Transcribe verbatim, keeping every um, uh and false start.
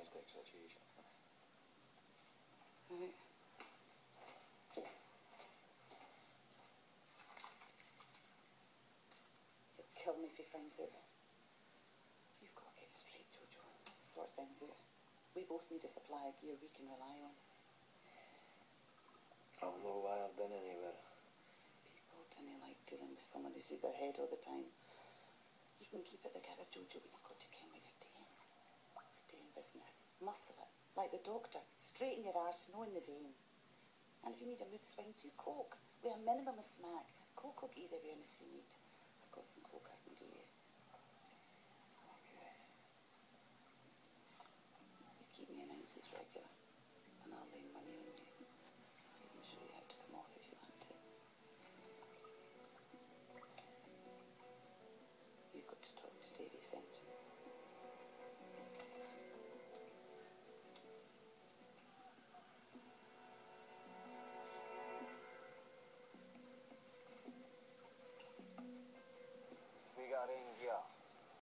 domestic situation. Right. He'll kill me if he finds out. You've got to get straight, Jojo. Sort things out. We both need a supply of gear we can rely on. I'm no wired in anywhere. People don't like dealing with someone who's in their head all the time. You can keep it together, Jojo, but you've got to get what you're doing. You're doing business. Muscle it. Like the doctor. Straighten your arse, no in the vein. And if you need a mood swing too, coke. With a minimum of smack. Coke will get you the awareness you need. I've got some coke I can give you. Okay. You keep me in ounces regular.